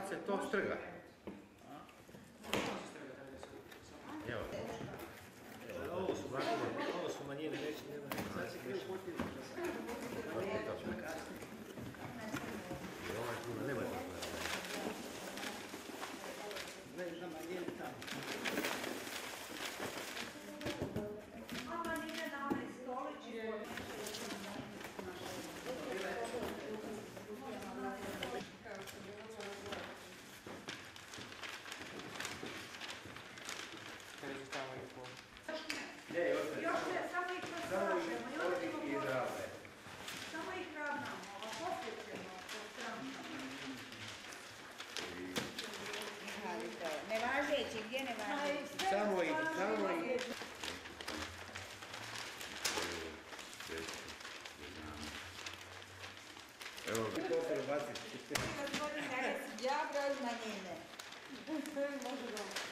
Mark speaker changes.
Speaker 1: Kad se to strga? Evo. Ovo su manjine, neće nema. Sad se krivo potpili. Ovo je puno, nema tako. Gledaj za manjine tamo.
Speaker 2: A manjine na onaj stolić. Još ne, samo ih rastražemo i onda ćemo poslije. Samo ih ravnamo, a poslije ćemo postražamo.
Speaker 3: Nevažeći, gdje nevažeći?
Speaker 1: Samo ih. Evo ga, to se robaciti.
Speaker 3: Ja broj manjine. Može dobro.